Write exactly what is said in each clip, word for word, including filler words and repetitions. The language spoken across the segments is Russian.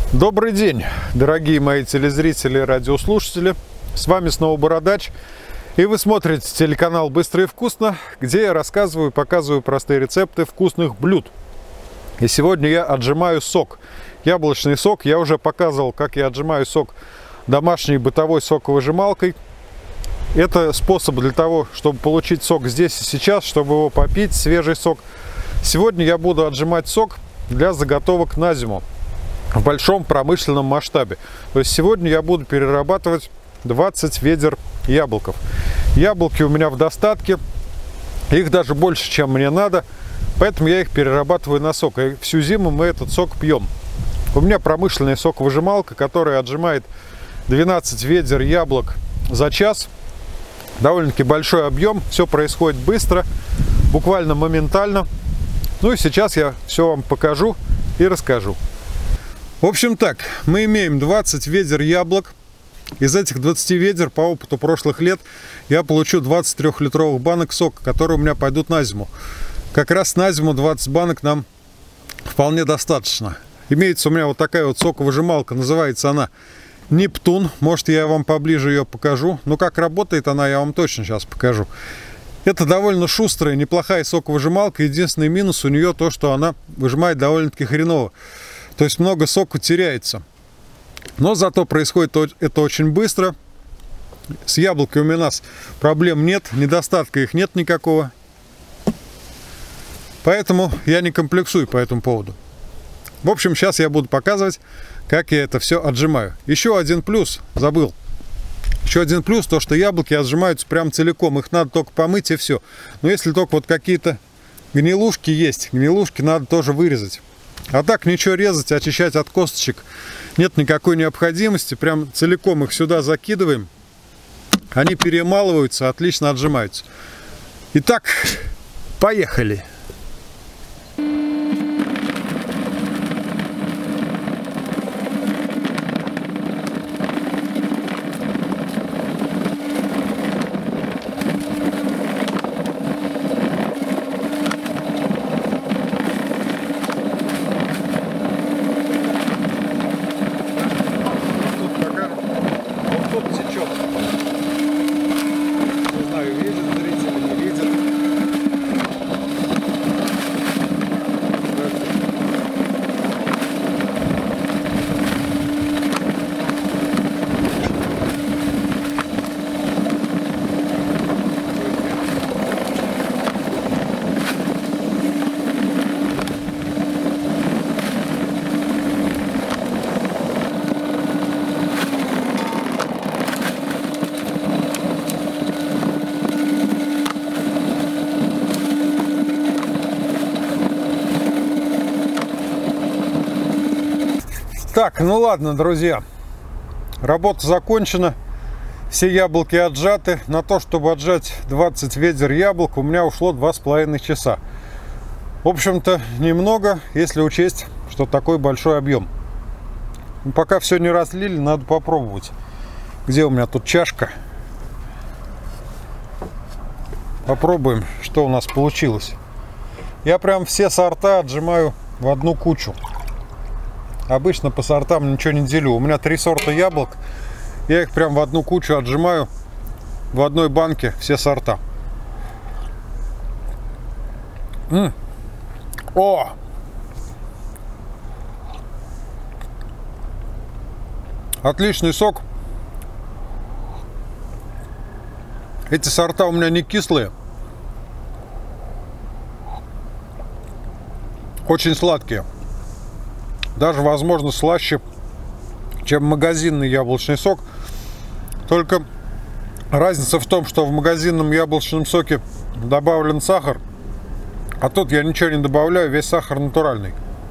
Добрый день, дорогие мои телезрители и радиослушатели. С вами снова Бородач. И вы смотрите телеканал «Быстро и вкусно», где я рассказываю и показываю простые рецепты вкусных блюд. И сегодня я отжимаю сок. Яблочный сок. Я уже показывал, как я отжимаю сок домашней бытовой соковыжималкой. Это способ для того, чтобы получить сок здесь и сейчас, чтобы его попить, свежий сок. Сегодня я буду отжимать сок для заготовок на зиму в большом промышленном масштабе. То есть сегодня я буду перерабатывать двадцать ведер яблоков. Яблоки у меня в достатке, их даже больше, чем мне надо, поэтому я их перерабатываю на сок. И всю зиму мы этот сок пьем. У меня промышленная соковыжималка, которая отжимает двенадцать ведер яблок за час. Довольно-таки большой объем, все происходит быстро, буквально моментально. Ну и сейчас я все вам покажу и расскажу. В общем так, мы имеем двадцать ведер яблок. Из этих двадцати ведер, по опыту прошлых лет, я получу двадцать трёхлитровых банок сока, которые у меня пойдут на зиму. Как раз на зиму двадцать банок нам вполне достаточно. Имеется у меня вот такая вот соковыжималка, называется она Нептун. Может, я вам поближе ее покажу. Но как работает она, я вам точно сейчас покажу. Это довольно шустрая, неплохая соковыжималка. Единственный минус у нее то, что она выжимает довольно-таки хреново. То есть много сока теряется. Но зато происходит это очень быстро. С яблоками у нас проблем нет, недостатка их нет никакого. Поэтому я не комплексую по этому поводу. В общем, сейчас я буду показывать, как я это все отжимаю. Еще один плюс, забыл. Еще один плюс, то что яблоки отжимаются прям целиком. Их надо только помыть и все. Но если только вот какие-то гнилушки есть, гнилушки надо тоже вырезать. А так ничего резать, очищать от косточек нет никакой необходимости. Прям целиком их сюда закидываем. Они перемалываются, отлично отжимаются. Итак, поехали! Так, ну ладно, друзья, работа закончена, все яблоки отжаты. На то, чтобы отжать двадцать ведер яблок, у меня ушло два с половиной часа. В общем-то, немного, если учесть, что такой большой объем. Но пока все не разлили, надо попробовать. Где у меня тут чашка? Попробуем, что у нас получилось. Я прям все сорта отжимаю в одну кучу. Обычно по сортам ничего не делю. У меня три сорта яблок. Я их прям в одну кучу отжимаю. В одной банке все сорта. М-м. О! Отличный сок. Эти сорта у меня не кислые. Очень сладкие. Даже, возможно, слаще, чем магазинный яблочный сок. Только разница в том, что в магазинном яблочном соке добавлен сахар, а тут я ничего не добавляю, весь сахар натуральный.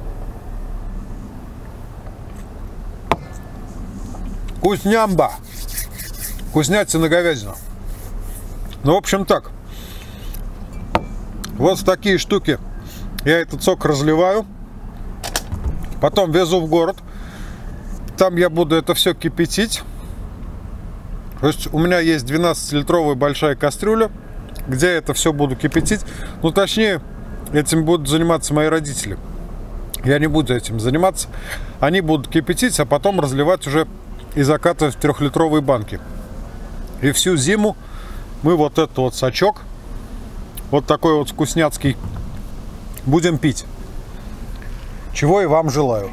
Вкуснямба! Вкуснятина говядина. Ну, в общем, так. Вот в такие штуки я этот сок разливаю. Потом везу в город. Там я буду это все кипятить. То есть у меня есть двенадцатилитровая большая кастрюля, где я это все буду кипятить. Ну, точнее, этим будут заниматься мои родители. Я не буду этим заниматься. Они будут кипятить, а потом разливать уже и закатывать в трехлитровые банки. И всю зиму мы вот этот вот сачок, вот такой вот вкусняцкий, будем пить. Чего и вам желаю.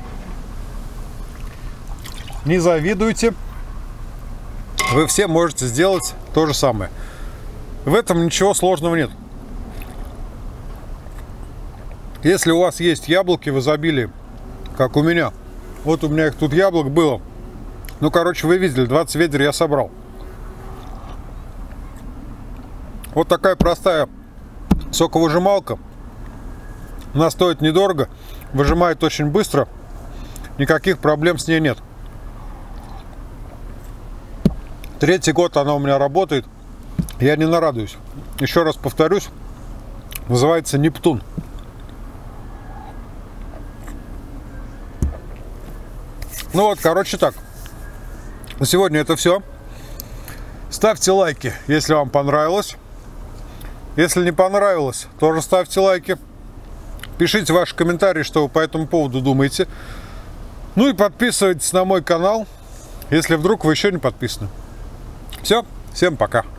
Не завидуйте. Вы все можете сделать то же самое. В этом ничего сложного нет. Если у вас есть яблоки в изобилии, как у меня, вот у меня их тут яблок было, ну, короче, вы видели, двадцать ведер я собрал. Вот такая простая соковыжималка. Она стоит недорого, выжимает очень быстро, никаких проблем с ней нет. Третий год она у меня работает, я не нарадуюсь. Еще раз повторюсь, называется Нептун. Ну вот, короче, так. На сегодня это все. Ставьте лайки, если вам понравилось. Если не понравилось, тоже ставьте лайки. Пишите ваши комментарии, что вы по этому поводу думаете. Ну и подписывайтесь на мой канал, если вдруг вы еще не подписаны. Все, всем пока.